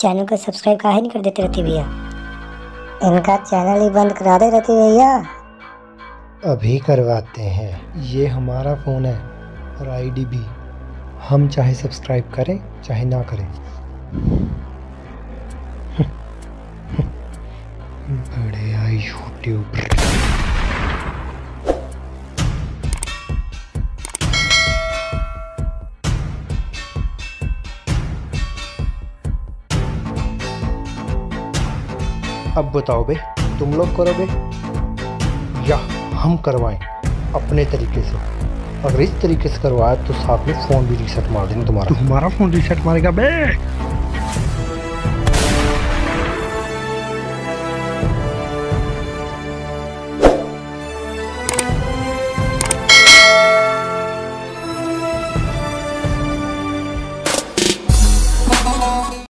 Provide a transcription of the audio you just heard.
Channel को subscribe काहे नहीं कर देते रहते भैया? इनका चैनल ही बंद करा दे रहते भैया। अभी करवाते हैं। ये हमारा फ़ोन है और आईडी भी। हम चाहे सब्सक्राइब करें चाहे ना करें। बढ़िया यूट्यूबर। अब बताओ बे, तुम लोग करोगे या हम करवाएं अपने तरीके से? अगर इस तरीके से करवाया तो साथ में फ़ोन भी रीसेट मार देंगे तुम्हारा। तुम्हारा फोन रीसेट मारेगा बे।